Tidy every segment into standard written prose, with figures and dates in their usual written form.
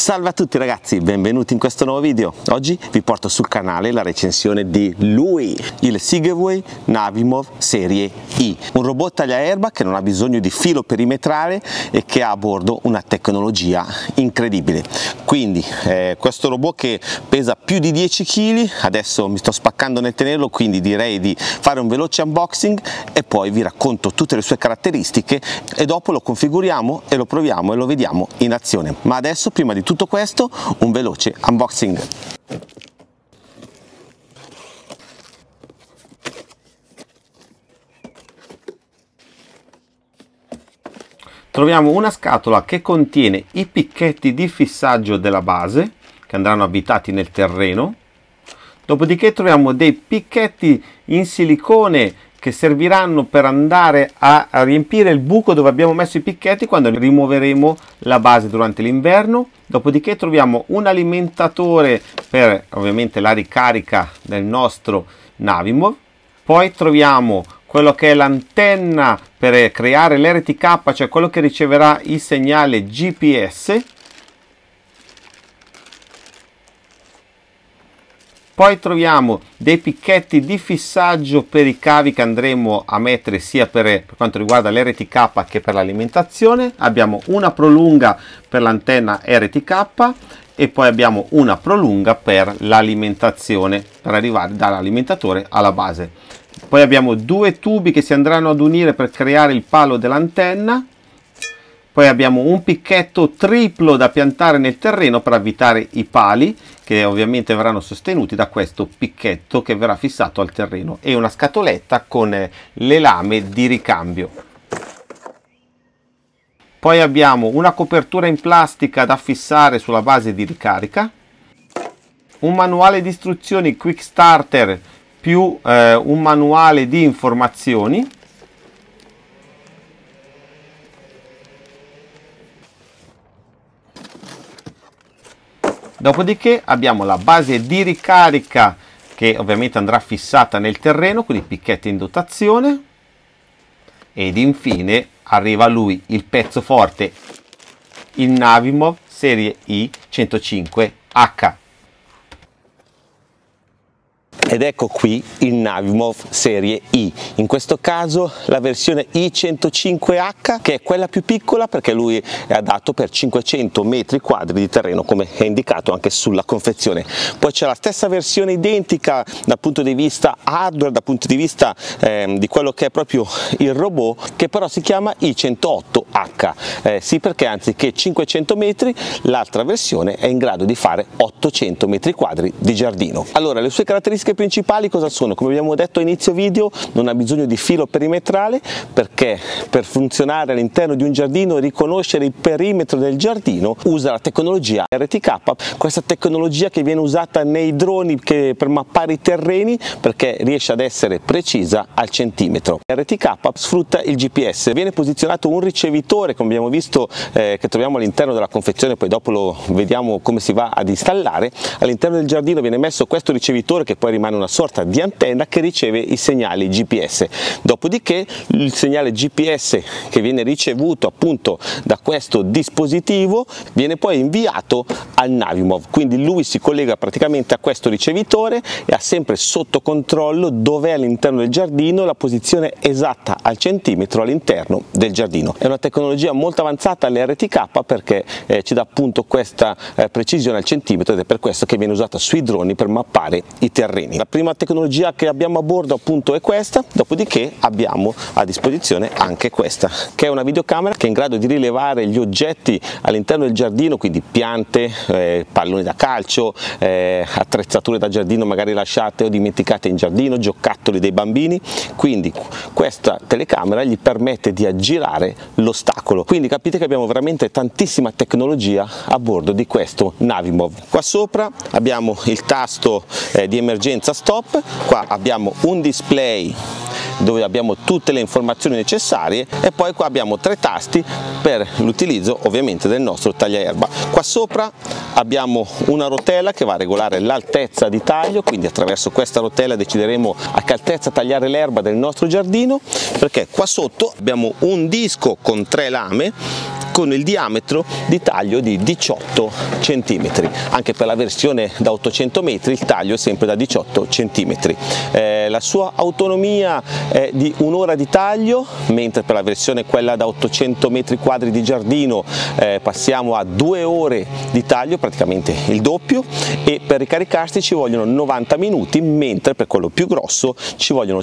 Salve a tutti ragazzi, benvenuti in questo nuovo video. Oggi vi porto sul canale la recensione di lui, il Sigeway Navimov Serie I, un robot tagliaerba che non ha bisogno di filo perimetrale e che ha a bordo una tecnologia incredibile. Quindi questo robot che pesa più di 10 kg, adesso mi sto spaccando nel tenerlo, quindi direi di fare un veloce unboxing e poi vi racconto tutte le sue caratteristiche e dopo lo configuriamo e lo proviamo e lo vediamo in azione. Ma adesso, prima di tutto questo, un veloce unboxing. Troviamo una scatola che contiene i picchetti di fissaggio della base che andranno avvitati nel terreno. Dopodiché troviamo dei picchetti in silicone che serviranno per andare a riempire il buco dove abbiamo messo i picchetti quando rimuoveremo la base durante l'inverno. Dopodiché troviamo un alimentatore per ovviamente la ricarica del nostro Navimov. Poi troviamo quello che è l'antenna per creare l'RTK, cioè quello che riceverà il segnale GPS. Poi troviamo dei picchetti di fissaggio per i cavi che andremo a mettere sia per quanto riguarda l'RTK che per l'alimentazione. Abbiamo una prolunga per l'antenna RTK e poi abbiamo una prolunga per l'alimentazione, per arrivare dall'alimentatore alla base. Poi abbiamo due tubi che si andranno ad unire per creare il palo dell'antenna. Poi abbiamo un picchetto triplo da piantare nel terreno per avvitare i pali, che ovviamente verranno sostenuti da questo picchetto che verrà fissato al terreno, e una scatoletta con le lame di ricambio. Poi abbiamo una copertura in plastica da fissare sulla base di ricarica, un manuale di istruzioni Quick Starter più un manuale di informazioni. Dopodiché abbiamo la base di ricarica che ovviamente andrà fissata nel terreno con i picchetti in dotazione, ed infine arriva lui, il pezzo forte, il Navimov Serie I 105H. Ed ecco qui il Navimov Serie I, in questo caso la versione I105H, che è quella più piccola perché lui è adatto per 500 metri quadri di terreno, come è indicato anche sulla confezione. Poi c'è la stessa versione identica dal punto di vista hardware, dal punto di vista di quello che è proprio il robot, che però si chiama I108H, sì, perché anziché 500 metri l'altra versione è in grado di fare 800 metri quadri di giardino. Allora, le sue caratteristiche principali cosa sono? Come abbiamo detto a inizio video, non ha bisogno di filo perimetrale, perché per funzionare all'interno di un giardino e riconoscere il perimetro del giardino usa la tecnologia RTK, questa tecnologia che viene usata nei droni per mappare i terreni, perché riesce ad essere precisa al centimetro. RTK sfrutta il GPS, viene posizionato un ricevitore, come abbiamo visto, che troviamo all'interno della confezione, poi dopo lo vediamo come si va ad installare. All'interno del giardino viene messo questo ricevitore che poi rimane una sorta di antenna che riceve i segnali GPS. Dopodiché il segnale GPS che viene ricevuto appunto da questo dispositivo viene poi inviato al Navimov, quindi lui si collega praticamente a questo ricevitore e ha sempre sotto controllo dove è all'interno del giardino, la posizione esatta al centimetro all'interno del giardino. È una tecnologia molto avanzata all'RTK perché ci dà appunto questa precisione al centimetro, ed è per questo che viene usata sui droni per mappare i terreni. La prima tecnologia che abbiamo a bordo appunto è questa, dopodiché abbiamo a disposizione anche questa, che è una videocamera che è in grado di rilevare gli oggetti all'interno del giardino, quindi piante, palloni da calcio, attrezzature da giardino magari lasciate o dimenticate in giardino, giocattoli dei bambini. Quindi questa telecamera gli permette di aggirare l'ostacolo. Quindi capite che abbiamo veramente tantissima tecnologia a bordo di questo Navimov. Qua sopra abbiamo il tasto di emergenza stop, qua abbiamo un display dove abbiamo tutte le informazioni necessarie e poi qua abbiamo tre tasti per l'utilizzo ovviamente del nostro tagliaerba. Qua sopra abbiamo una rotella che va a regolare l'altezza di taglio, quindi attraverso questa rotella decideremo a che altezza tagliare l'erba del nostro giardino, perché qua sotto abbiamo un disco con tre lame con il diametro di taglio di 18 cm. Anche per la versione da 800 metri il taglio è sempre da 18 cm. La sua autonomia è di un'ora di taglio, mentre per la versione quella da 800 metri quadri di giardino passiamo a 2 ore di taglio, praticamente il doppio, e per ricaricarsi ci vogliono 90 minuti, mentre per quello più grosso ci vogliono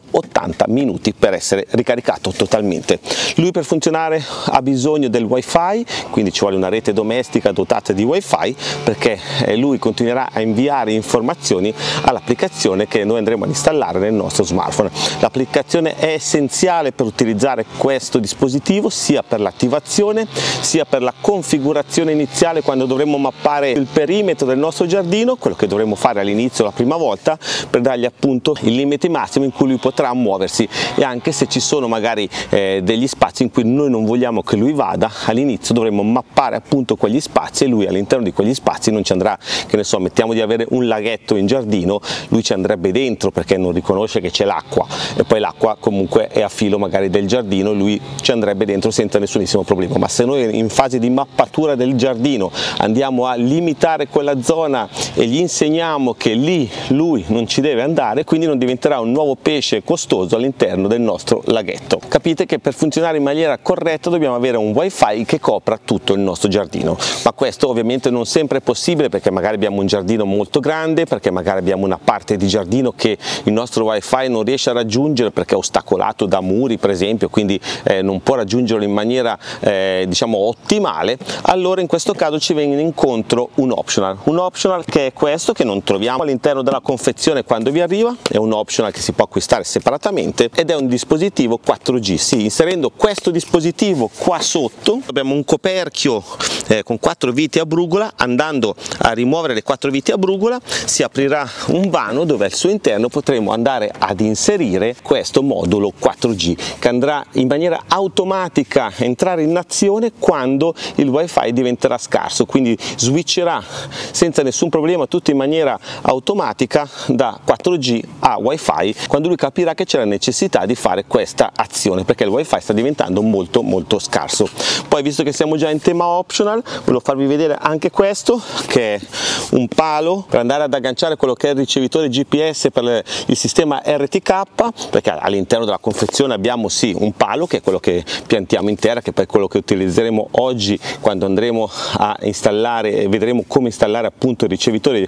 180 minuti per essere ricaricato totalmente. Lui per funzionare ha bisogno del wifi, quindi ci vuole una rete domestica dotata di wifi, perché lui continuerà a inviare informazioni all'applicazione che noi andremo ad installare nel nostro smartphone. L'applicazione è essenziale per utilizzare questo dispositivo, sia per l'attivazione sia per la configurazione iniziale, quando dovremo mappare il perimetro del nostro giardino, quello che dovremo fare all'inizio la prima volta, per dargli appunto il limite massimo in cui lui potrà muoversi, e anche se ci sono magari degli spazi in cui noi non vogliamo che lui vada, all'inizio dovremo mappare appunto quegli spazi, e lui all'interno di quegli spazi non ci andrà, che ne so, mettiamo di avere un laghetto in giardino, lui ci andrebbe dentro perché non riconosce che c'è l'acqua, e poi l'acqua comunque è a filo magari del giardino, lui ci andrebbe dentro senza nessunissimo problema. Ma se noi in fase di mappatura del giardino andiamo a limitare quella zona e gli insegniamo che lì lui non ci deve andare, quindi non diventerà un nuovo pesce costoso all'interno del nostro laghetto. Capite che per funzionare in maniera corretta dobbiamo avere un wifi che copra tutto il nostro giardino, ma questo ovviamente non sempre è possibile, perché magari abbiamo un giardino molto grande, perché magari abbiamo una parte di giardino che il nostro wifi non riesce a raggiungere perché è ostacolato da muri per esempio, quindi non può raggiungerlo in maniera diciamo ottimale. Allora in questo caso ci viene incontro un optional che è questo, che non troviamo all'interno della confezione quando vi arriva, è un optional che si può acquistare separatamente, ed è un dispositivo 4G. Sì, inserendo questo dispositivo qua sotto abbiamo un coperchio con 4 viti a brugola. Andando a rimuovere le 4 viti a brugola si aprirà un vano dove al suo interno potremo andare ad inserire questo modulo 4G, che andrà in maniera automatica a entrare in azione quando il wifi diventerà scarso, quindi switcherà senza nessun problema, tutto in maniera automatica, da 4G a wifi, quando lui capirà che c'è la necessità di fare questa azione, perché il wifi sta diventando molto scarso. Poi, visto che siamo già in tema optional, volevo farvi vedere anche questo, che è un palo per andare ad agganciare quello che è il ricevitore GPS per il sistema RTK, perché all'interno della confezione abbiamo sì un palo, che è quello che piantiamo in terra, che è quello che utilizzeremo oggi quando andremo a installare e vedremo come installare appunto il ricevitore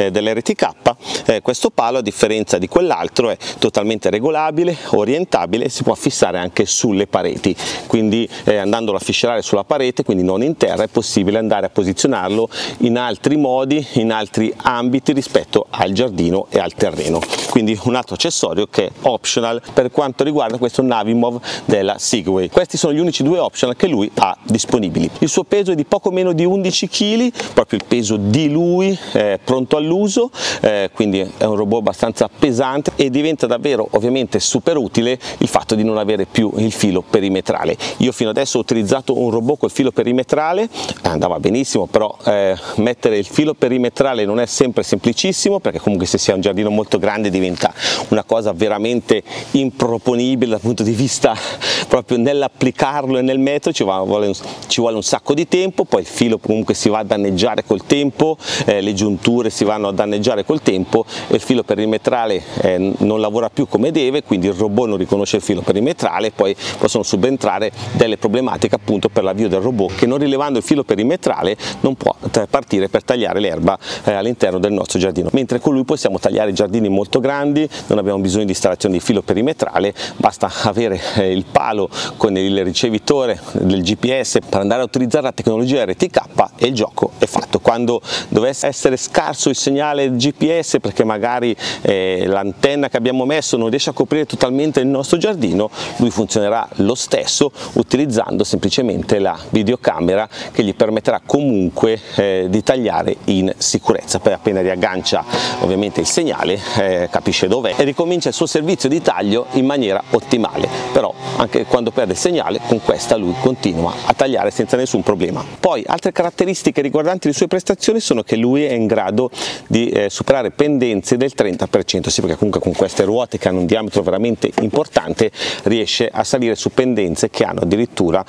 dell'RTK. Questo palo, a differenza di quell'altro, è totalmente regolabile, orientabile, e si può fissare anche sulle pareti, quindi andandolo a fiscerare sulla parete, quindi non in terra, è possibile andare a posizionarlo in altri modi, in altri ambiti rispetto al giardino e al terreno. Quindi un altro accessorio che è optional per quanto riguarda questo Navimov della Sigway. Questi sono gli unici 2 optional che lui ha disponibili. Il suo peso è di poco meno di 11 kg, proprio il peso di lui, pronto all'uso, quindi è un robot abbastanza pesante, e diventa davvero ovviamente super utile il fatto di non avere più il filo perimetrale. Io fino adesso ho utilizzato un robot col filo perimetrale, andava benissimo, però mettere il filo perimetrale non è sempre semplicissimo, perché comunque se si ha un giardino molto grande diventa una cosa veramente improponibile dal punto di vista proprio nell'applicarlo e nel metro, ci vuole un sacco di tempo, poi il filo comunque si va a danneggiare col tempo, le giunture si vanno a danneggiare col tempo, e il filo perimetrale non lavora più come deve, quindi il robot non riconosce il filo perimetrale, poi possono subentrare delle problematiche appunto per l'avvio del robot, che non rilevando il filo perimetrale non può partire per tagliare l'erba all'interno del nostro giardino, mentre con lui possiamo tagliare giardini molto grandi, non abbiamo bisogno di installazione di filo perimetrale, basta avere il palo con il ricevitore del GPS per andare a utilizzare la tecnologia RTK e il gioco è fatto. Quando dovesse essere scarso il segnale GPS, perché magari l'antenna che abbiamo messo non riesce a coprire totalmente il nostro giardino, lui funzionerà lo stesso utilizzando semplicemente la videocamera, che gli permetterà comunque di tagliare in sicurezza. Poi appena riaggancia ovviamente il segnale capisce dov'è e ricomincia il suo servizio di taglio in maniera ottimale, però anche quando perde il segnale con questa lui continua a tagliare senza nessun problema. Poi altre caratteristiche riguardanti le sue prestazioni sono che lui è in grado di superare pendenze del 30%, sì, perché comunque con queste ruote che hanno un diametro veramente importante riesce a salire su pendenze che hanno addirittura il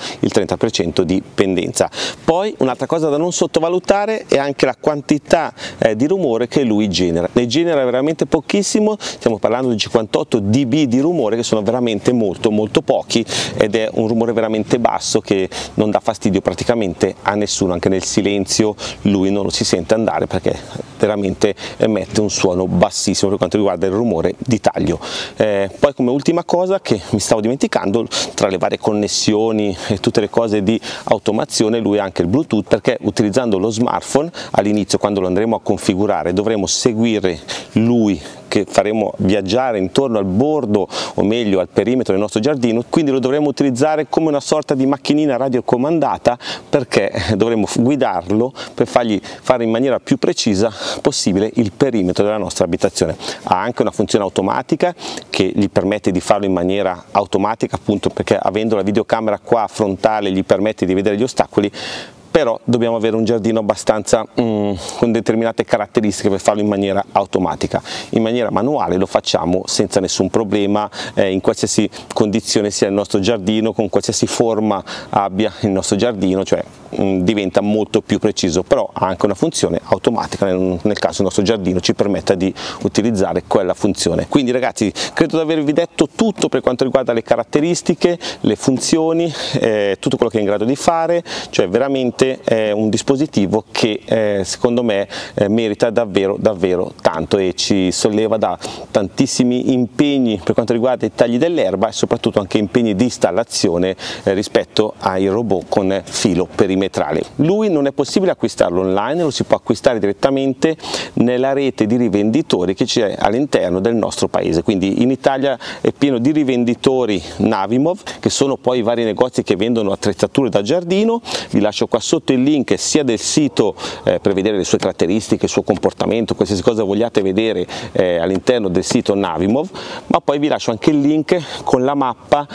30% di pendenza. Poi un'altra cosa da non sottovalutare è anche la quantità di rumore che lui genera. Ne genera veramente pochissimo, stiamo parlando di 58 dB di rumore, che sono veramente molto pochi, ed è un rumore veramente basso che non dà fastidio praticamente a nessuno. Anche nel silenzio lui non lo si sente andare, perché veramente emette un suono bassissimo per quanto riguarda il rumore di taglio. Poi, come ultima cosa che mi stavo dimenticando, tra le varie connessioni e tutte le cose di automazione, lui ha anche il Bluetooth, perché utilizzando lo smartphone all'inizio, quando lo andremo a configurare, dovremo seguire lui, che faremo viaggiare intorno al bordo, o meglio al perimetro del nostro giardino, quindi lo dovremo utilizzare come una sorta di macchinina radiocomandata, perché dovremo guidarlo per fargli fare in maniera più precisa possibile il perimetro della nostra abitazione. Ha anche una funzione automatica che gli permette di farlo in maniera automatica, appunto perché avendo la videocamera qua frontale gli permette di vedere gli ostacoli. Però dobbiamo avere un giardino abbastanza con determinate caratteristiche per farlo in maniera automatica. In maniera manuale lo facciamo senza nessun problema, in qualsiasi condizione sia il nostro giardino, con qualsiasi forma abbia il nostro giardino, cioè diventa molto più preciso. Però ha anche una funzione automatica nel caso il nostro giardino ci permetta di utilizzare quella funzione. Quindi ragazzi, credo di avervi detto tutto per quanto riguarda le caratteristiche, le funzioni, tutto quello che è in grado di fare, cioè veramente è un dispositivo che secondo me merita davvero tanto, e ci solleva da tantissimi impegni per quanto riguarda i tagli dell'erba, e soprattutto anche impegni di installazione rispetto ai robot con filo perimetrale. Lui non è possibile acquistarlo online, lo si può acquistare direttamente nella rete di rivenditori che c'è all'interno del nostro paese. Quindi in Italia è pieno di rivenditori Navimov, che sono poi i vari negozi che vendono attrezzature da giardino. Vi lascio qua sotto il link sia del sito per vedere le sue caratteristiche, il suo comportamento, qualsiasi cosa vogliate vedere all'interno del sito Navimov, ma poi vi lascio anche il link con la mappa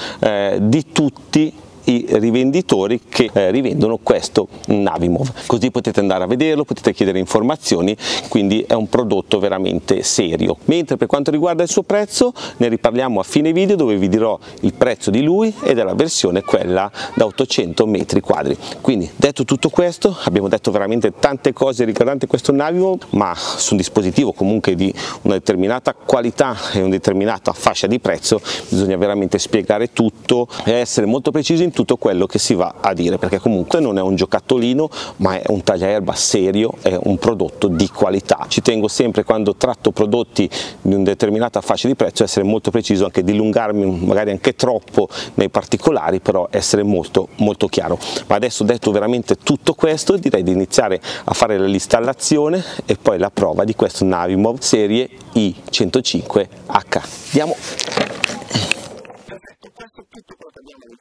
di tutti i rivenditori che rivendono questo Navimov, così potete andare a vederlo, potete chiedere informazioni, quindi è un prodotto veramente serio. Mentre per quanto riguarda il suo prezzo ne riparliamo a fine video, dove vi dirò il prezzo di lui e della versione quella da 800 metri quadri. Quindi detto tutto questo, abbiamo detto veramente tante cose riguardanti questo Navimov, ma su un dispositivo comunque di una determinata qualità e una determinata fascia di prezzo bisogna veramente spiegare tutto e essere molto precisi in tutto quello che si va a dire, perché comunque non è un giocattolino, ma è un tagliaerba serio, è un prodotto di qualità. Ci tengo sempre, quando tratto prodotti di una determinata fascia di prezzo, essere molto preciso, anche dilungarmi magari anche troppo nei particolari, però essere molto chiaro. Ma adesso, detto veramente tutto questo, direi di iniziare a fare l'installazione e poi la prova di questo Navimov serie i105H. Andiamo! Questo è tutto quello che abbiamo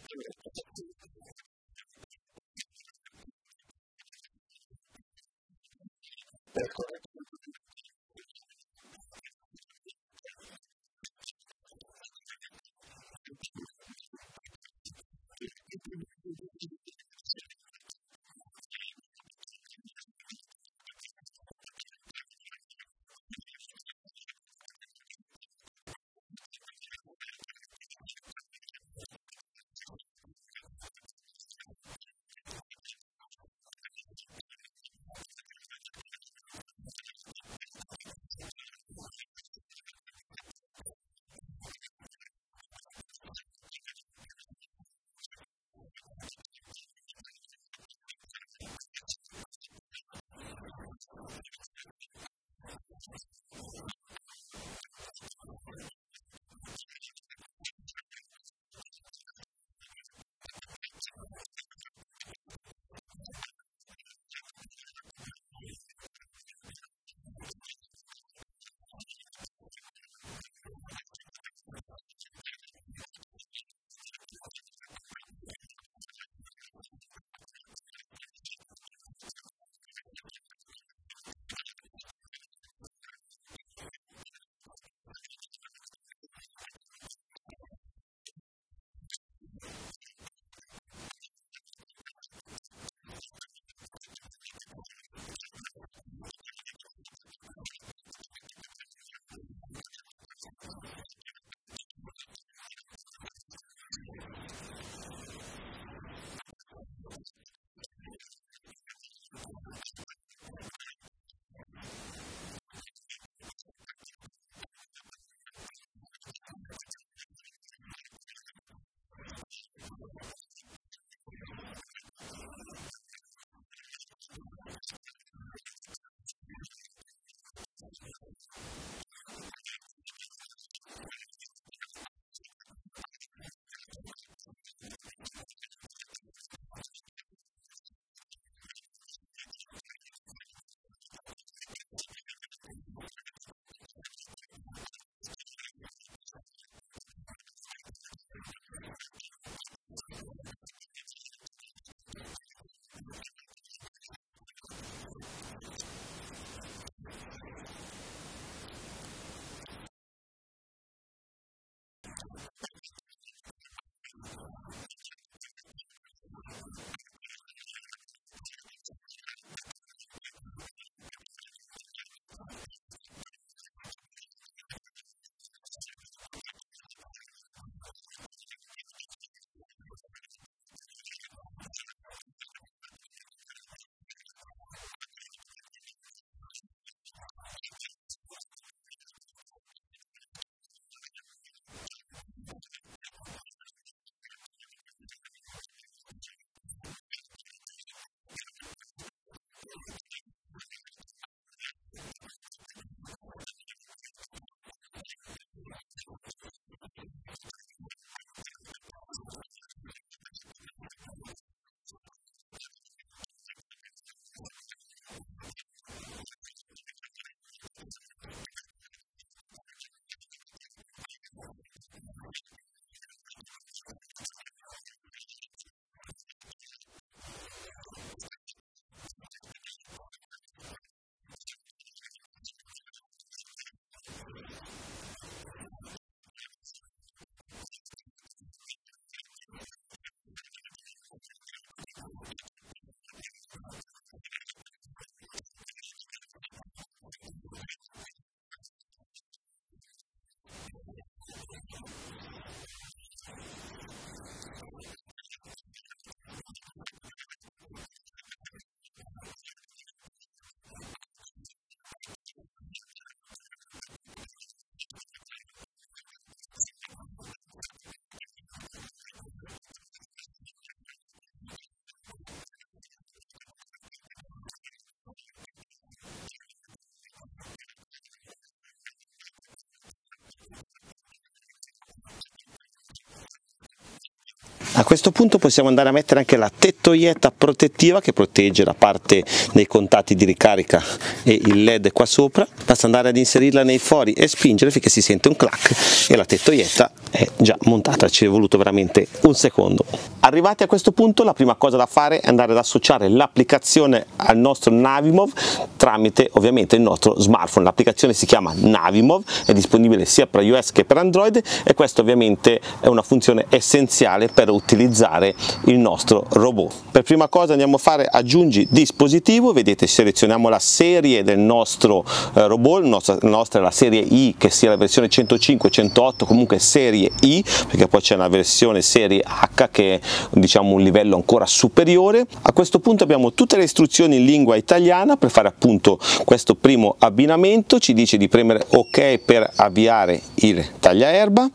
A questo punto possiamo andare a mettere anche la tettoietta protettiva che protegge la parte dei contatti di ricarica e il LED qua sopra. Basta andare ad inserirla nei fori e spingere finché si sente un clac e la tettoietta è già montata, ci è voluto veramente un secondo. Arrivati a questo punto la prima cosa da fare è andare ad associare l'applicazione al nostro Navimov tramite ovviamente il nostro smartphone. L'applicazione si chiama Navimov, è disponibile sia per iOS che per Android e questa ovviamente è una funzione essenziale per utilizzare il nostro robot. Per prima cosa andiamo a fare aggiungi dispositivo, vedete selezioniamo la serie del nostro robot, la nostra è la serie I, che sia la versione 105, 108, comunque serie I, perché poi c'è una versione serie H che è diciamo un livello ancora superiore. A questo punto abbiamo tutte le istruzioni in lingua italiana per fare appunto questo primo abbinamento, ci dice di premere OK per avviare il tagliaerba.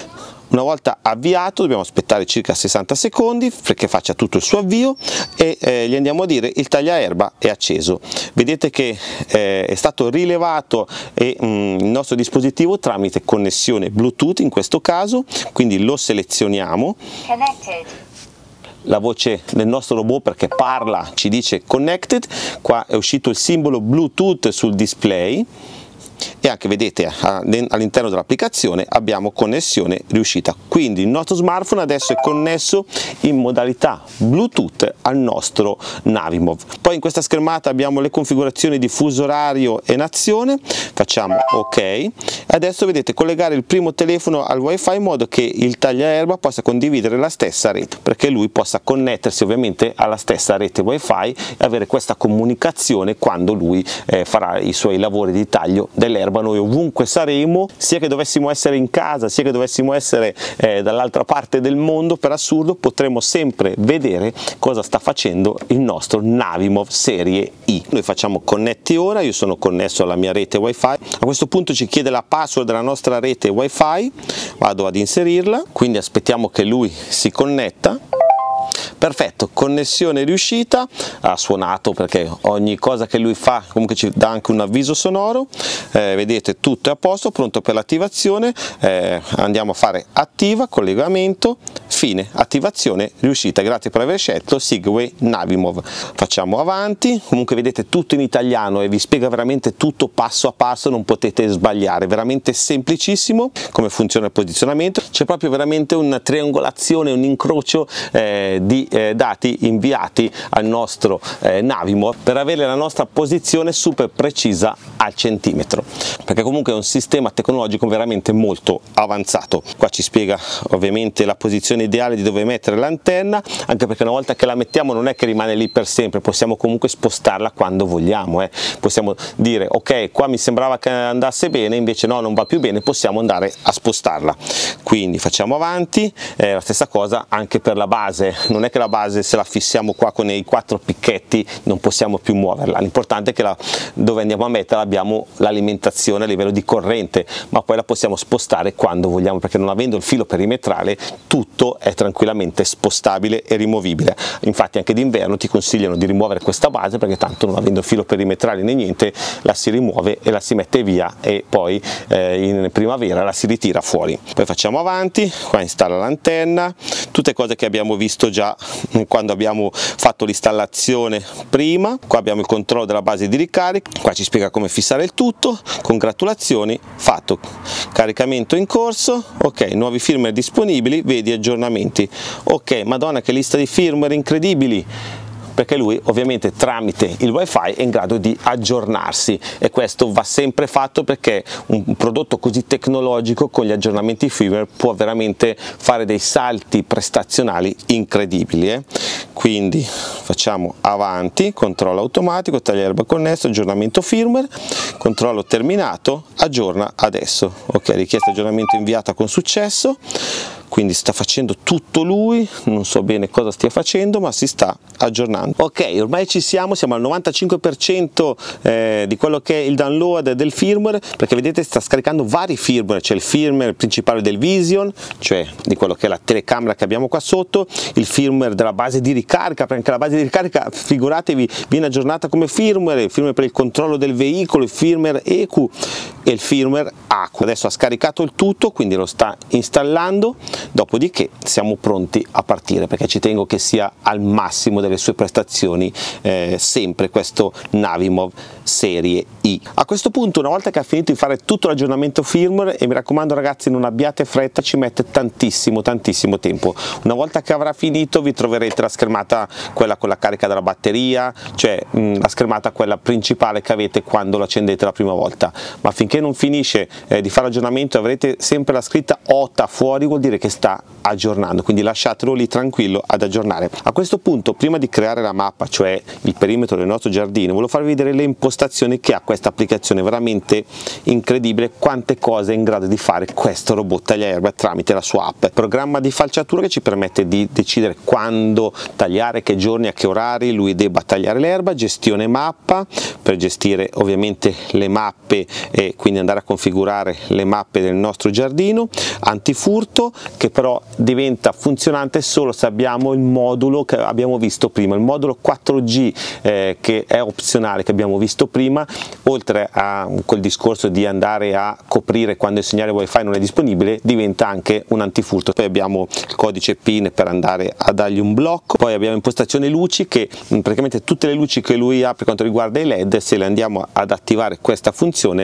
Una volta avviato dobbiamo aspettare circa 60 secondi perché faccia tutto il suo avvio e gli andiamo a dire il tagliaerba è acceso. Vedete che è stato rilevato il nostro dispositivo tramite connessione Bluetooth in questo caso, quindi lo selezioniamo. Connected. La voce del nostro robot perché parla ci dice connected, qua è uscito il simbolo Bluetooth sul display. E anche vedete all'interno dell'applicazione abbiamo connessione riuscita, quindi il nostro smartphone adesso è connesso in modalità Bluetooth al nostro Navimov. Poi in questa schermata abbiamo le configurazioni di fuso orario e nazione, facciamo OK. Adesso vedete collegare il primo telefono al wifi in modo che il tagliaerba possa condividere la stessa rete, perché lui possa connettersi ovviamente alla stessa rete wifi e avere questa comunicazione quando lui farà i suoi lavori di taglio dell'erba. Noi ovunque saremo, sia che dovessimo essere in casa sia che dovessimo essere dall'altra parte del mondo, per assurdo potremo sempre vedere cosa sta facendo il nostro Navimov serie I. Noi facciamo connetti ora, io sono connesso alla mia rete wifi, a questo punto ci chiede la password della nostra rete wifi, vado ad inserirla, quindi aspettiamo che lui si connetta. Perfetto, connessione riuscita, ha suonato perché ogni cosa che lui fa comunque ci dà anche un avviso sonoro, vedete tutto è a posto, pronto per l'attivazione, andiamo a fare attiva, collegamento, fine, attivazione riuscita, grazie per aver scelto Sigway Navimov. Facciamo avanti, comunque vedete tutto in italiano e vi spiega veramente tutto passo a passo, non potete sbagliare, veramente semplicissimo come funziona il posizionamento, c'è proprio veramente una triangolazione, un incrocio di dati inviati al nostro Navimov per avere la nostra posizione super precisa al centimetro, perché comunque è un sistema tecnologico veramente molto avanzato. Qua ci spiega ovviamente la posizione ideale di dove mettere l'antenna, anche perché una volta che la mettiamo non è che rimane lì per sempre, possiamo comunque spostarla quando vogliamo, possiamo dire ok, qua mi sembrava che andasse bene, invece no, non va più bene, possiamo andare a spostarla. Quindi facciamo avanti, la stessa cosa anche per la base, non è che la base se la fissiamo qua con i 4 picchetti non possiamo più muoverla, l'importante è che dove andiamo a metterla abbiamo l'alimentazione a livello di corrente, ma poi la possiamo spostare quando vogliamo, perché non avendo il filo perimetrale tutto è tranquillamente spostabile e rimovibile. Infatti anche d'inverno ti consigliano di rimuovere questa base perché tanto non avendo filo perimetrale né niente la si rimuove e la si mette via e poi in primavera la si ritira fuori. Poi facciamo avanti, qua installa l'antenna, tutte cose che abbiamo visto già quando abbiamo fatto l'installazione prima. Qua abbiamo il controllo della base di ricarica, qua ci spiega come fissare il tutto, congratulazioni, fatto, caricamento in corso, ok, nuovi firmware disponibili, vedi aggiornamenti, ok, madonna che lista di firmware incredibili, perché lui ovviamente tramite il wifi è in grado di aggiornarsi e questo va sempre fatto perché un prodotto così tecnologico con gli aggiornamenti firmware può veramente fare dei salti prestazionali incredibili. Quindi facciamo avanti, controllo automatico, tagliaerba connesso, aggiornamento firmware, controllo terminato, aggiorna adesso, ok, richiesta aggiornamento inviata con successo. Quindi sta facendo tutto lui, non so bene cosa stia facendo ma si sta aggiornando. Ok, ormai ci siamo al 95% di quello che è il download del firmware, perché vedete sta scaricando vari firmware, c'è il firmware principale del Vision, cioè di quello che è la telecamera che abbiamo qua sotto, il firmware della base di ricarica, perché anche la base di ricarica, figuratevi, viene aggiornata come firmware, il firmware per il controllo del veicolo, il firmware EQ e il firmware Accu. Adesso ha scaricato il tutto, quindi lo sta installando, dopodiché siamo pronti a partire, perché ci tengo che sia al massimo delle sue prestazioni sempre questo Navimov serie I. A questo punto, una volta che ha finito di fare tutto l'aggiornamento firmware, e mi raccomando ragazzi, non abbiate fretta, ci mette tantissimo tempo, una volta che avrà finito vi troverete la schermata, quella con la carica della batteria, cioè la schermata quella principale che avete quando lo accendete la prima volta, ma finché non finisce di fare l'aggiornamento avrete sempre la scritta OTA fuori, vuol dire che sta aggiornando, quindi lasciatelo lì tranquillo ad aggiornare. A questo punto, prima di creare la mappa, cioè il perimetro del nostro giardino, volevo farvi vedere le impostazioni che ha questa applicazione, veramente incredibile quante cose è in grado di fare questo robot tagliaerba tramite la sua app. Programma di falciatura che ci permette di decidere quando tagliare, che giorni, a che orari lui debba tagliare l'erba, gestione mappa per gestire ovviamente le mappe e quindi andare a configurare le mappe del nostro giardino, antifurto che però diventa funzionante solo se abbiamo il modulo che abbiamo visto prima, il modulo 4G che è opzionale, che abbiamo visto prima, oltre a quel discorso di andare a coprire quando il segnale wifi non è disponibile, diventa anche un antifurto. Poi abbiamo il codice PIN per andare a dargli un blocco, poi abbiamo impostazione luci che praticamente tutte le luci che lui ha per quanto riguarda i LED, se le andiamo ad attivare questa funzione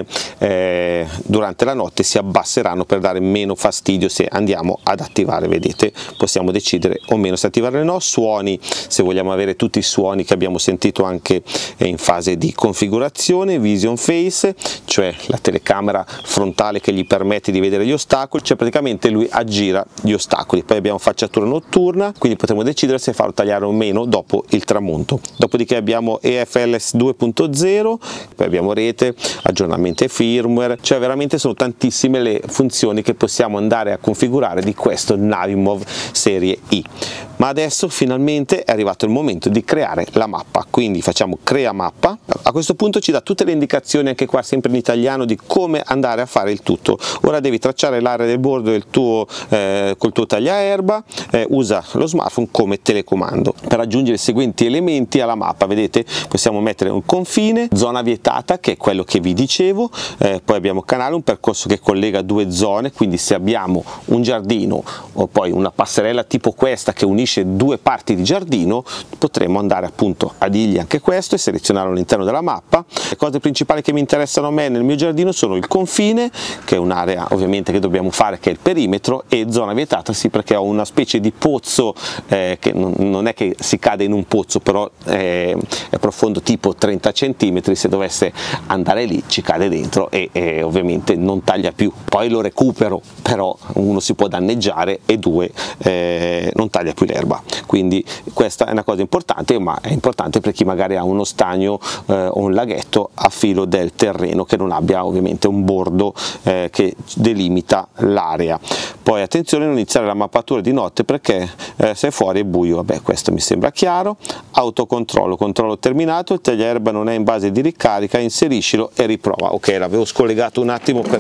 durante la notte si abbasseranno per dare meno fastidio se andiamo ad attivare, vedete, possiamo decidere o meno se attivare o no. Suoni, se vogliamo avere tutti i suoni che abbiamo sentito anche in fase di configurazione, vision face, cioè la telecamera frontale che gli permette di vedere gli ostacoli, cioè praticamente lui aggira gli ostacoli. Poi abbiamo facciatura notturna, quindi potremo decidere se farlo tagliare o meno dopo il tramonto. Dopodiché abbiamo EFLS 2.0, poi abbiamo rete, aggiornamento e firmware, cioè veramente sono tantissime le funzioni che possiamo andare a configurare di questo Navimov serie I. Ma adesso finalmente è arrivato il momento di creare la mappa, quindi facciamo crea mappa. A questo punto ci dà tutte le indicazioni, anche qua sempre in italiano, di come andare a fare il tutto. Ora devi tracciare l'area del bordo del tuo col tuo tagliaerba, usa lo smartphone come telecomando per aggiungere i seguenti elementi alla mappa. Vedete, possiamo mettere un confine, zona vietata che è quello che vi dicevo, poi abbiamo canale, un percorso che collega due zone, quindi se abbiamo un giardino o poi una passerella tipo questa che unisce due parti di giardino, potremo andare appunto a dirgli anche questo e selezionarlo all'interno della mappa. Le cose principali che mi interessano a me nel mio giardino sono il confine, che è un'area ovviamente che dobbiamo fare, che è il perimetro, e zona vietata, sì, perché ho una specie di pozzo che non è che si cade in un pozzo, però è profondo tipo 30 cm, se dovesse andare lì ci cade dentro e ovviamente non taglia più. Poi lo recupero, però uno si può danneggiare e due non taglia più l'erba, quindi questa è una cosa importante, ma è importante per chi magari ha uno stagno o un laghetto a filo del terreno che non abbia ovviamente un bordo che delimita l'area. Poi attenzione a non iniziare la mappatura di notte perché se fuori è buio, vabbè, questo mi sembra chiaro. Autocontrollo, controllo terminato, il tagliaerba non è in base di ricarica, inseriscilo e riprova. Ok, l'avevo scollegato un attimo per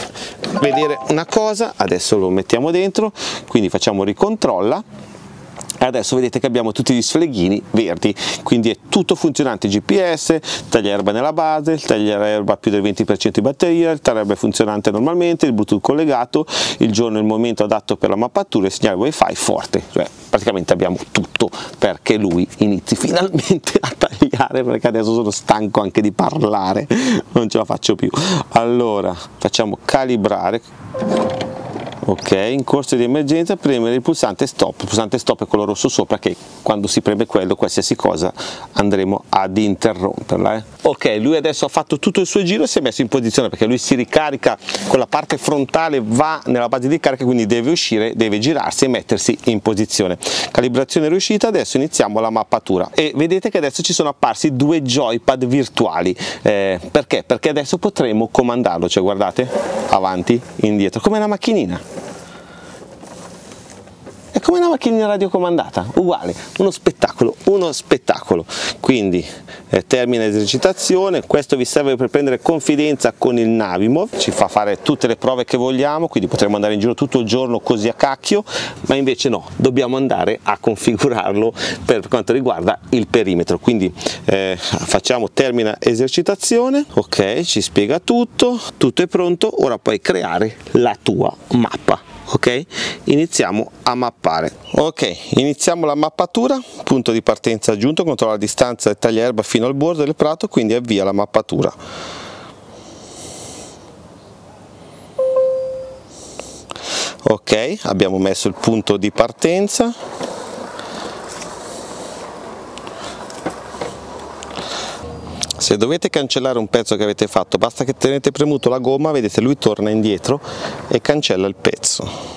vedere una cosa, adesso lo mettiamo dentro, quindi facciamo ricontrolla. Adesso vedete che abbiamo tutti gli sfleghini verdi, quindi è tutto funzionante, GPS, tagliaerba nella base, il tagliaerba a più del 20% di batteria, il tagliaerba è funzionante normalmente, il Bluetooth collegato, il giorno è il momento adatto per la mappatura, il segnale wifi forte, cioè praticamente abbiamo tutto perché lui inizi finalmente a tagliare, perché adesso sono stanco anche di parlare, non ce la faccio più. Allora facciamo calibrare. Ok, in corso di emergenza premere il pulsante stop è quello rosso sopra che quando si preme quello, qualsiasi cosa andremo ad interromperla. Ok, lui adesso ha fatto tutto il suo giro e si è messo in posizione perché lui si ricarica con la parte frontale, va nella base di carica, quindi deve uscire, deve girarsi e mettersi in posizione. Calibrazione riuscita, adesso iniziamo la mappatura e vedete che adesso ci sono apparsi due joypad virtuali, perché? Perché adesso potremo comandarlo, cioè guardate, avanti, indietro, come una macchinina. come una macchinina radiocomandata, uguale, uno spettacolo, uno spettacolo. Quindi termina l'esercitazione, questo vi serve per prendere confidenza con il Navimov, ci fa fare tutte le prove che vogliamo, quindi potremmo andare in giro tutto il giorno così a cacchio, ma invece no, dobbiamo andare a configurarlo per quanto riguarda il perimetro. Quindi facciamo termina esercitazione, ok, ci spiega tutto è pronto, ora puoi creare la tua mappa. Ok, iniziamo a mappare. Ok, iniziamo la mappatura, punto di partenza aggiunto, controlla la distanza del tagliaerba fino al bordo del prato, quindi avvia la mappatura. Ok, abbiamo messo il punto di partenza. Se dovete cancellare un pezzo che avete fatto, basta che tenete premuto la gomma, vedete, lui torna indietro e cancella il pezzo.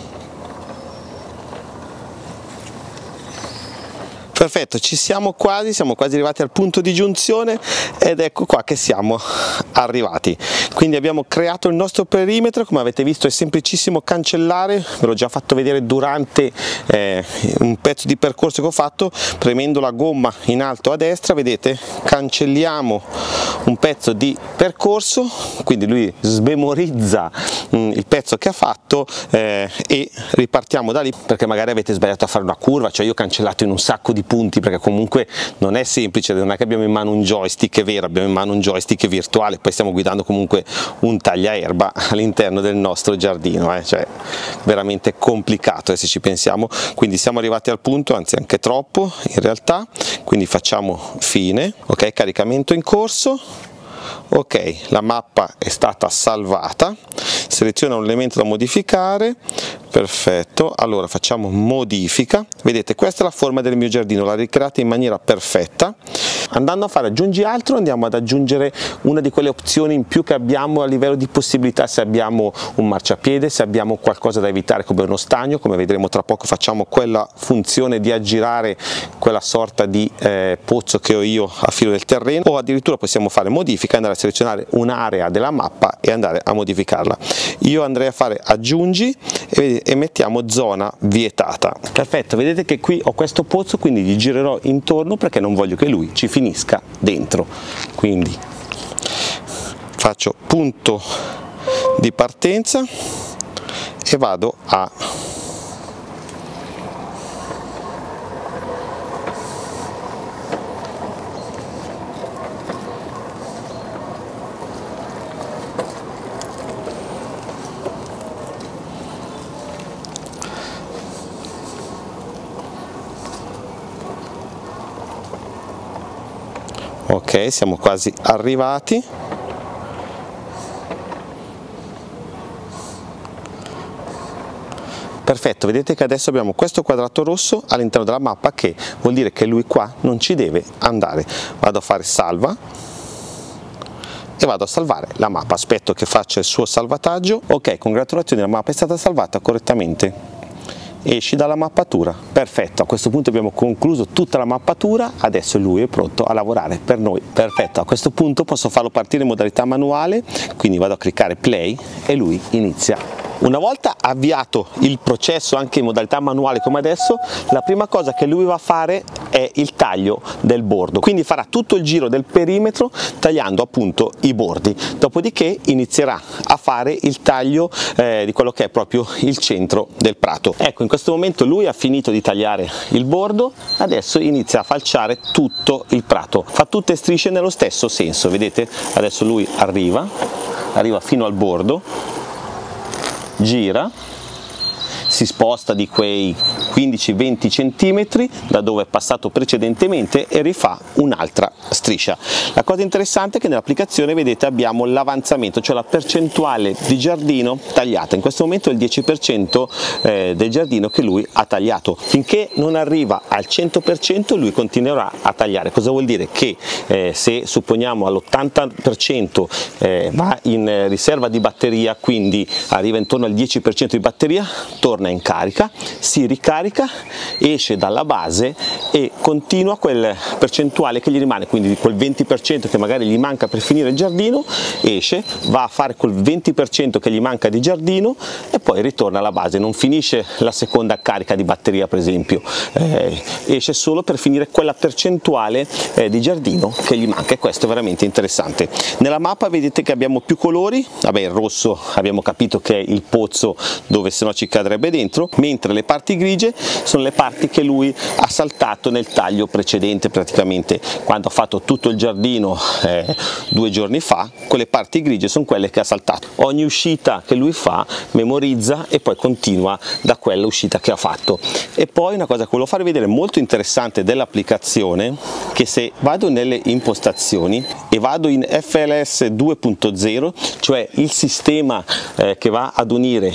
Perfetto, ci siamo quasi arrivati al punto di giunzione ed ecco qua che siamo arrivati. Quindi abbiamo creato il nostro perimetro, come avete visto è semplicissimo cancellare, ve l'ho già fatto vedere durante un pezzo di percorso che ho fatto, premendo la gomma in alto a destra, vedete, cancelliamo un pezzo di percorso, quindi lui smemorizza il pezzo che ha fatto e ripartiamo da lì, perché magari avete sbagliato a fare una curva, cioè io ho cancellato in un sacco di punti perché comunque non è semplice, non è che abbiamo in mano un joystick vero, abbiamo in mano un joystick virtuale, poi stiamo guidando comunque un tagliaerba all'interno del nostro giardino, cioè veramente complicato se ci pensiamo. Quindi siamo arrivati al punto, anzi anche troppo in realtà, quindi facciamo fine, ok, caricamento in corso. Ok, la mappa è stata salvata, seleziona un elemento da modificare, perfetto, allora facciamo modifica, vedete questa è la forma del mio giardino, l'ha ricreata in maniera perfetta. Andando a fare aggiungi altro, andiamo ad aggiungere una di quelle opzioni in più che abbiamo a livello di possibilità, se abbiamo un marciapiede, se abbiamo qualcosa da evitare come uno stagno, come vedremo tra poco facciamo quella funzione di aggirare quella sorta di pozzo che ho io a filo del terreno, o addirittura possiamo fare modifica, andare a selezionare un'area della mappa e andare a modificarla. Io andrei a fare aggiungi e mettiamo zona vietata. Perfetto, vedete che qui ho questo pozzo, quindi gli girerò intorno perché non voglio che lui ci finisca dentro, quindi faccio punto di partenza e vado a ok, siamo quasi arrivati. Perfetto, vedete che adesso abbiamo questo quadrato rosso all'interno della mappa, che vuol dire che lui qua non ci deve andare. Vado a fare salva e vado a salvare la mappa, aspetto che faccia il suo salvataggio. Ok, congratulazioni, la mappa è stata salvata correttamente. Esci dalla mappatura. Perfetto, a questo punto abbiamo concluso tutta la mappatura, adesso lui è pronto a lavorare per noi. Perfetto, a questo punto posso farlo partire in modalità manuale, quindi vado a cliccare play e lui inizia. Una volta avviato il processo anche in modalità manuale come adesso, la prima cosa che lui va a fare è il taglio del bordo, quindi farà tutto il giro del perimetro tagliando appunto i bordi, dopodiché inizierà a fare il taglio di quello che è proprio il centro del prato. Ecco, in questo momento lui ha finito di tagliare il bordo, adesso inizia a falciare tutto il prato, fa tutte strisce nello stesso senso, vedete? Adesso lui arriva fino al bordo, gira, si sposta di quei 15-20 cm da dove è passato precedentemente e rifà un'altra striscia. La cosa interessante è che nell'applicazione vedete abbiamo l'avanzamento, cioè la percentuale di giardino tagliata. In questo momento è il 10% del giardino che lui ha tagliato. Finché non arriva al 100% lui continuerà a tagliare. Cosa vuol dire? Che se supponiamo all'80% va in riserva di batteria, quindi arriva intorno al 10% di batteria, torna torna in carica, si ricarica, esce dalla base e continua quel percentuale che gli rimane, quindi quel 20% che magari gli manca per finire il giardino, esce, va a fare quel 20% che gli manca di giardino e poi ritorna alla base, non finisce la seconda carica di batteria per esempio, esce solo per finire quella percentuale di giardino che gli manca, e questo è veramente interessante. Nella mappa vedete che abbiamo più colori, vabbè, il rosso abbiamo capito che è il pozzo dove sennò ci cadrebbe dentro, mentre le parti grigie sono le parti che lui ha saltato nel taglio precedente, praticamente quando ha fatto tutto il giardino 2 giorni fa, quelle parti grigie sono quelle che ha saltato. Ogni uscita che lui fa memorizza e poi continua da quella uscita che ha fatto. E poi una cosa che volevo farvi vedere molto interessante dell'applicazione, che se vado nelle impostazioni e vado in FLS 2.0, cioè il sistema che va ad unire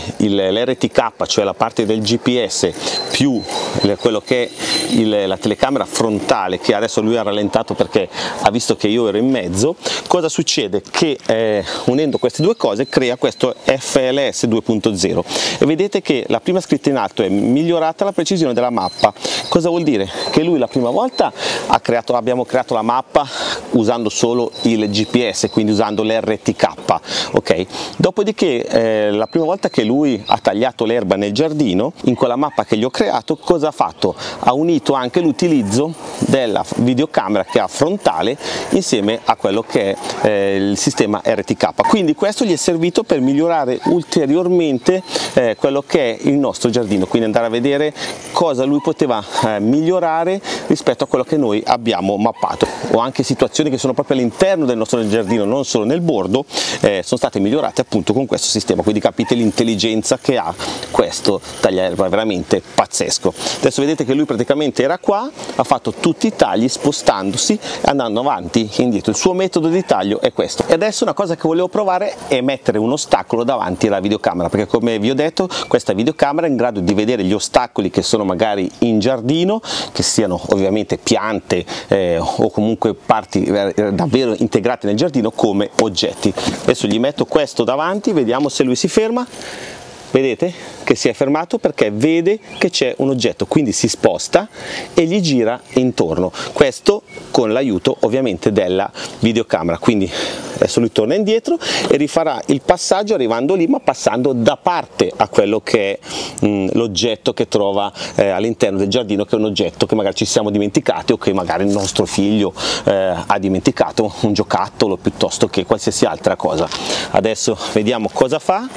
l'RTK, cioè la parte del GPS, più quello che è la telecamera frontale, che adesso lui ha rallentato perché ha visto che io ero in mezzo, cosa succede? Che unendo queste due cose crea questo FLS 2.0 e vedete che la prima scritta in alto è migliorata la precisione della mappa. Cosa vuol dire? Che lui la prima volta abbiamo creato la mappa usando solo il GPS, quindi usando l'RTK, ok? Dopodiché la prima volta che lui ha tagliato l'erba nel giardino, in quella mappa che gli ho creato, cosa ha fatto? Ha unito anche l'utilizzo della videocamera che ha frontale insieme a quello che è il sistema RTK, quindi questo gli è servito per migliorare ulteriormente quello che è il nostro giardino, quindi andare a vedere cosa lui poteva migliorare rispetto a quello che noi abbiamo mappato, o anche situazioni che sono proprio all'interno del nostro giardino, non solo nel bordo, sono state migliorate appunto con questo sistema, quindi capite l'intelligenza che ha questo tagliaerba, è veramente pazzesco. Adesso vedete che lui praticamente era qua, ha fatto tutti i tagli spostandosi, andando avanti e indietro, il suo metodo di taglio è questo. E adesso una cosa che volevo provare è mettere un ostacolo davanti alla videocamera, perché come vi ho detto questa videocamera è in grado di vedere gli ostacoli che sono magari in giardino, che siano ovviamente piante o comunque parti davvero integrate nel giardino come oggetti. Adesso gli metto questo davanti, vediamo se lui si ferma. Vedete che si è fermato perché vede che c'è un oggetto, quindi si sposta e gli gira intorno, questo con l'aiuto ovviamente della videocamera. Quindi adesso lui torna indietro e rifarà il passaggio arrivando lì, ma passando da parte a quello che è l'oggetto che trova all'interno del giardino, che è un oggetto che magari ci siamo dimenticati o che magari il nostro figlio ha dimenticato, un giocattolo piuttosto che qualsiasi altra cosa. Adesso vediamo cosa fa.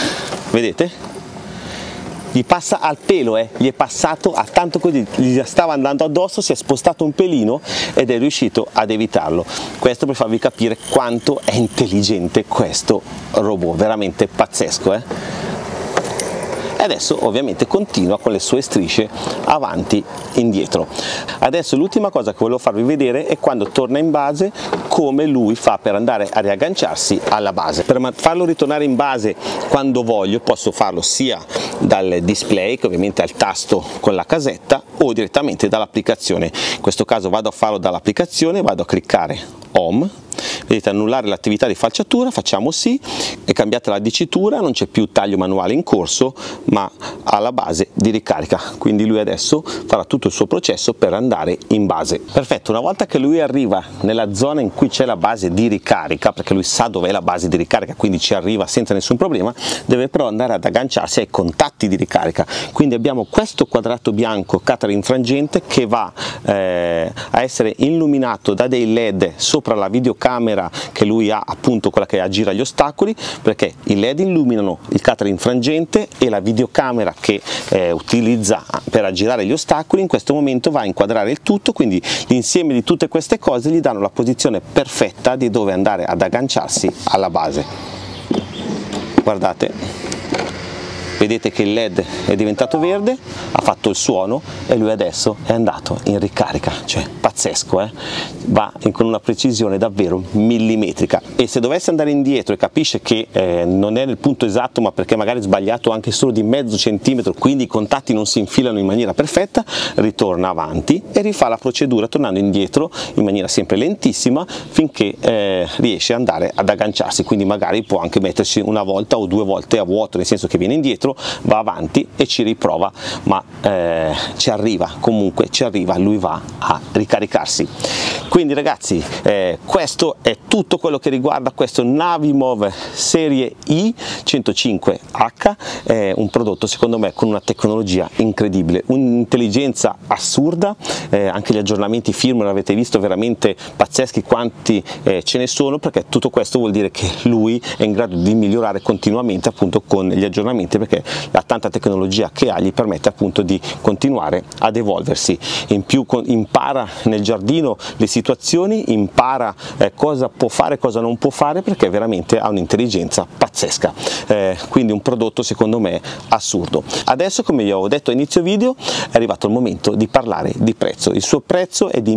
Vedete? Gli passa al pelo, gli è passato a tanto così, gli stava andando addosso, si è spostato un pelino ed è riuscito ad evitarlo. Questo per farvi capire quanto è intelligente questo robot, veramente pazzesco, E adesso ovviamente continua con le sue strisce avanti e indietro. Adesso l'ultima cosa che volevo farvi vedere è quando torna in base come lui fa per andare a riagganciarsi alla base. Per farlo ritornare in base quando voglio posso farlo sia dal display, che ovviamente ha il tasto con la casetta, o direttamente dall'applicazione. In questo caso vado a farlo dall'applicazione, vado a cliccare Home. Vedete, annullare l'attività di falciatura, facciamo sì, è cambiata la dicitura, non c'è più taglio manuale in corso, ma ha la base di ricarica, quindi lui adesso farà tutto il suo processo per andare in base. Perfetto, una volta che lui arriva nella zona in cui c'è la base di ricarica, perché lui sa dov'è la base di ricarica, quindi ci arriva senza nessun problema, deve però andare ad agganciarsi ai contatti di ricarica. Quindi abbiamo questo quadrato bianco caterinfrangente che va a essere illuminato da dei LED sopra la videocamera che lui ha, appunto quella che aggira gli ostacoli, perché i LED illuminano il caterinfrangente e la videocamera che utilizza per aggirare gli ostacoli in questo momento va a inquadrare il tutto, quindi l'insieme di tutte queste cose gli danno la posizione perfetta di dove andare ad agganciarsi alla base. Guardate, vedete che il LED è diventato verde, ha fatto il suono e lui adesso è andato in ricarica, cioè pazzesco, va con una precisione davvero millimetrica. E se dovesse andare indietro e capisce che non è nel punto esatto, ma perché magari è sbagliato anche solo di mezzo centimetro, quindi i contatti non si infilano in maniera perfetta, ritorna avanti e rifà la procedura tornando indietro in maniera sempre lentissima finché riesce ad andare ad agganciarsi. Quindi magari può anche mettersi una volta o due volte a vuoto, nel senso che viene indietro, va avanti e ci riprova, ma ci arriva, comunque ci arriva, lui va a ricaricarsi. Quindi ragazzi, questo è tutto quello che riguarda questo Navimov serie I 105H, un prodotto secondo me con una tecnologia incredibile, un'intelligenza assurda, anche gli aggiornamenti firmware avete visto veramente pazzeschi quanti ce ne sono, perché tutto questo vuol dire che lui è in grado di migliorare continuamente appunto con gli aggiornamenti, perché la tanta tecnologia che ha gli permette appunto di continuare ad evolversi. In più impara nel giardino le situazioni, impara cosa può fare, cosa non può fare, perché veramente ha un'intelligenza pazzesca, quindi un prodotto secondo me assurdo. Adesso, come vi avevo detto a inizio video, è arrivato il momento di parlare di prezzo. Il suo prezzo è di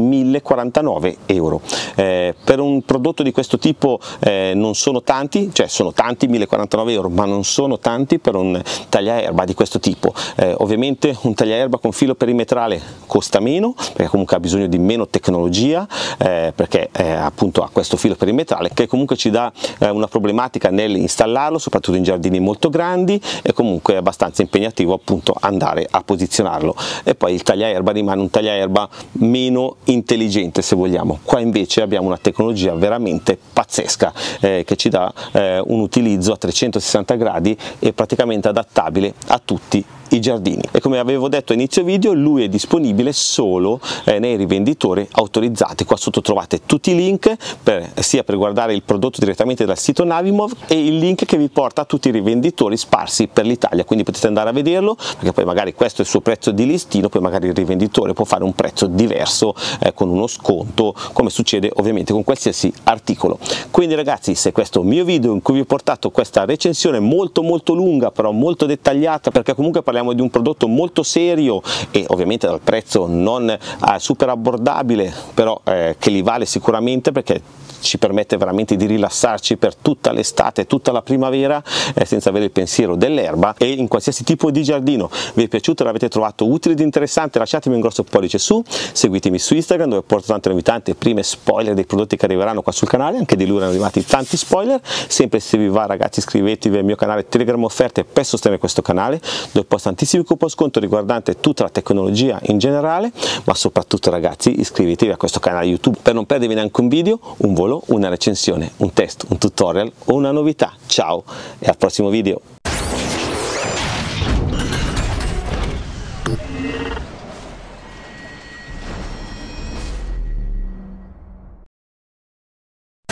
1049 euro. Per un prodotto di questo tipo non sono tanti, cioè sono tanti 1049 euro, ma non sono tanti per un tagliaerba di questo tipo. Ovviamente un tagliaerba con filo perimetrale costa meno, perché comunque ha bisogno di meno tecnologia, perché appunto ha questo filo perimetrale che comunque ci dà una problematica nell'installarlo, soprattutto in giardini molto grandi, e comunque è abbastanza impegnativo appunto andare a posizionarlo. E poi il tagliaerba rimane un tagliaerba meno intelligente, se vogliamo. Qua invece abbiamo una tecnologia veramente pazzesca, che ci dà un utilizzo a 360 gradi e praticamente adattabile a tutti i giardini. E come avevo detto a inizio video, lui è disponibile solo nei rivenditori autorizzati. Qua sotto trovate tutti i link sia per guardare il prodotto direttamente dal sito Navimov e il link che vi porta a tutti i rivenditori sparsi per l'Italia, quindi potete andare a vederlo, perché poi magari questo è il suo prezzo di listino, poi magari il rivenditore può fare un prezzo diverso con uno sconto, come succede ovviamente con qualsiasi articolo. Quindi ragazzi, se questo mio video in cui vi ho portato questa recensione molto lunga, però molto dettagliata, perché comunque parliamo di un prodotto molto serio e ovviamente dal prezzo non super abbordabile, però che li vale sicuramente, perché ci permette veramente di rilassarci per tutta l'estate, tutta la primavera, senza avere il pensiero dell'erba, e in qualsiasi tipo di giardino. Vi è piaciuto, l'avete trovato utile ed interessante, lasciatemi un grosso pollice su, seguitemi su Instagram dove porto tante novità, prime spoiler dei prodotti che arriveranno qua sul canale, anche di lui erano arrivati tanti spoiler. Sempre se vi va ragazzi, iscrivetevi al mio canale Telegram Offerte per sostenere questo canale, dove posto tantissimi coupon sconto riguardante tutta la tecnologia in generale, ma soprattutto ragazzi iscrivetevi a questo canale YouTube per non perdervi neanche un video, un volo, una recensione, un test, un tutorial o una novità. Ciao e al prossimo video.